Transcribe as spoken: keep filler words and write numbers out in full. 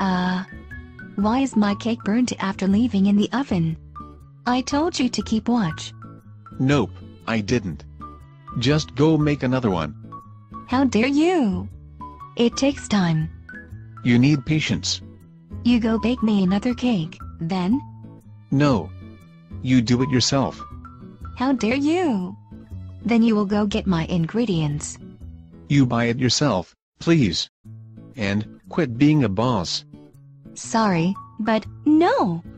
Uh, why is my cake burnt after leaving in the oven? I told you to keep watch. Nope, I didn't. Just go make another one. How dare you? It takes time. You need patience. You go bake me another cake, then? No. You do it yourself. How dare you? Then you will go get my ingredients. You buy it yourself, please. And quit being a boss. Sorry, but no!